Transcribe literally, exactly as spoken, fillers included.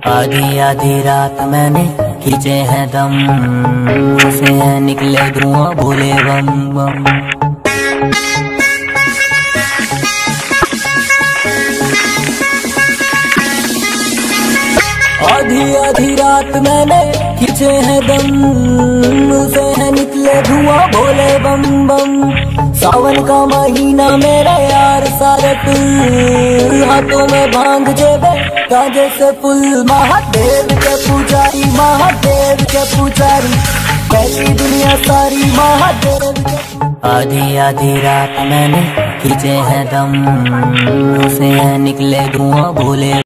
आधी आधी रात मैंने खींचे हैं दम, से हैं निकले धुआं बोले बम बम। आधी आधी रात मैंने खींचे हैं दम, से हैं निकले धुआं बोले बम बम। सावन का महीना मेरे यार सारे पुल, हाथों में भांग जेबे गांजे से फुल। महादेव के पुजारी, महादेव के पुजारी, कैसी दुनिया सारी महादेव के। आधी आधी रात मैंने खींचे हैं दम, से हैं निकले धुआं बोले